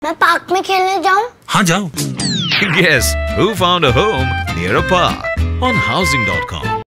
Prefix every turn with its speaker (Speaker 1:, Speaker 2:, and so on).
Speaker 1: मैं पार्क में खेलने जाऊं?
Speaker 2: हाँ जाओ।
Speaker 3: Guess who found a home near a park on Housing.com.